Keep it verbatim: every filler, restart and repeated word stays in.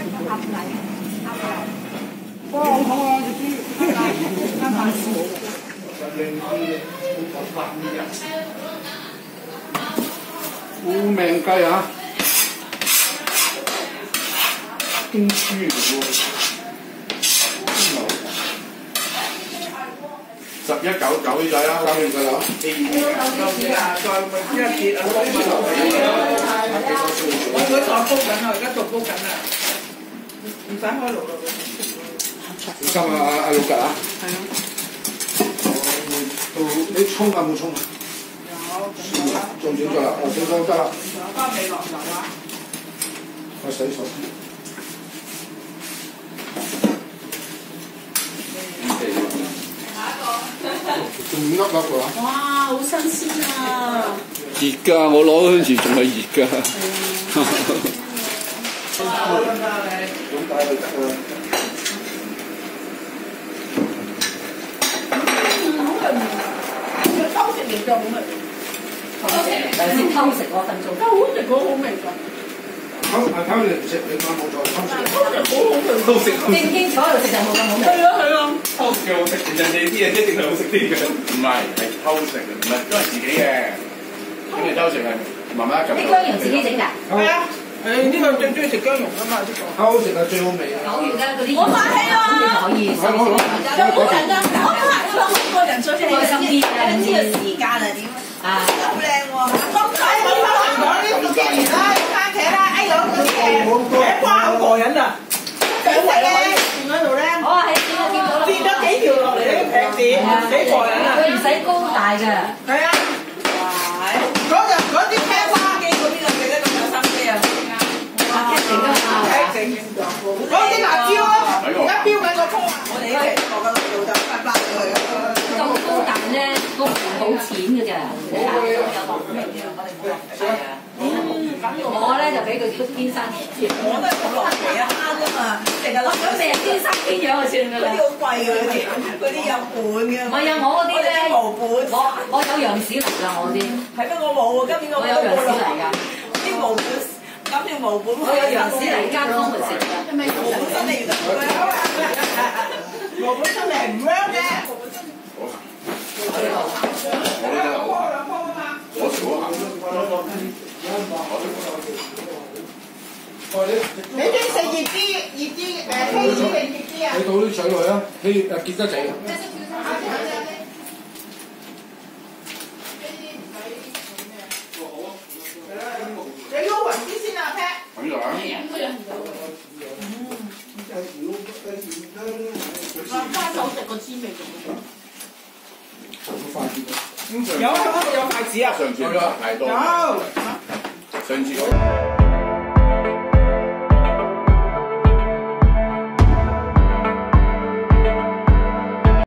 鴨奶，鴨奶。 哇，好痛啊！隻豬。 啱啱試冇。 烏命雞啊！公豬嚟喎。十一九九呢仔啦，三月㗎啦。 再一節啊，煲埋落去。我佢再煲緊啊，而家仲煲緊啊，唔使開爐啦。 今日阿阿六格啊？ 係啊。 到你沖啊冇沖啊？ 有， 仲少咗啦，哦，少咗得啦。 包未落油啊？ 我洗手先。仲唔粒粒㗎？ 哇，好新鮮啊！ 熱㗎，我攞嗰陣時仲係熱㗎。 咁帶去得㗎。 偷食嚟做好味。 先偷食嗰分鐘。 偷食嗰好味㗎。 偷係偷你唔食，你講冇錯，偷食。 偷食好好味。 偷食。 正經坐喺度食就冇咁好味。 係啊係啊。 偷食嘅好食，人哋啲嘢一定係好食啲嘅。唔係，係偷食嘅，唔係都係自己嘅。咁你偷食係慢慢咁。 啲薑蓉自己整㗎？ 係啊。誒呢個最中意食薑蓉㗎嘛呢個。 偷食係最好味啊！ 九月咧嗰啲。 我發氣啊！ 可以。 係攞攞。 有冇人啊？我拍咗好多人上嚟。 開心啲啊！ 呢個時間係點啊？好靚喎！咁睇我發完咗呢個幾年啦，有番茄啦，哎有嗰啲誒茄瓜好過癮啊！幾食咧？轉嗰度咧。 我話喺邊度見到啦。 跌咗幾條落嚟呢個平點，幾過癮啊！ 佢唔使高大㗎。 係啊！哇！嗰陣嗰啲茄花機嗰啲就記得咁有心機啊！ 哇！劇整㗎嘛。 劇整嗰啲辣椒啊！而家標緊個鋪啊！我哋呢期我個老豆發發咗佢啊！ 咁高蛋咧，個盤好淺㗎咋。我咧就俾佢天生我都係咁落嚟啊，啱啊嘛！成日諗咁你係天生邊樣就算㗎啦。 嗰啲好貴㗎，嗰啲嗰啲有本嘅。 唔係啊，我嗰啲咧無本。 我我有羊屎嚟㗎，我啲。 係咩？我冇喎，今年我我有羊屎嚟㗎。 啲無本，咁要無本。 我有羊屎嚟加湯去食㗎。係咪無本真係原來唔 work 啊！無本真係唔 work 嘅。 我都真係好行，我食好行。 你中意食熱啲、熱啲誒稀啲定熱啲啊？ 你倒啲水落去啊，稀誒結得滯。 你撈勻啲先啊 ，Pat。 咁就係。 花手食個滋味仲快啲。 有有有筷子啊？ 上次太多。 有。 上次嗰。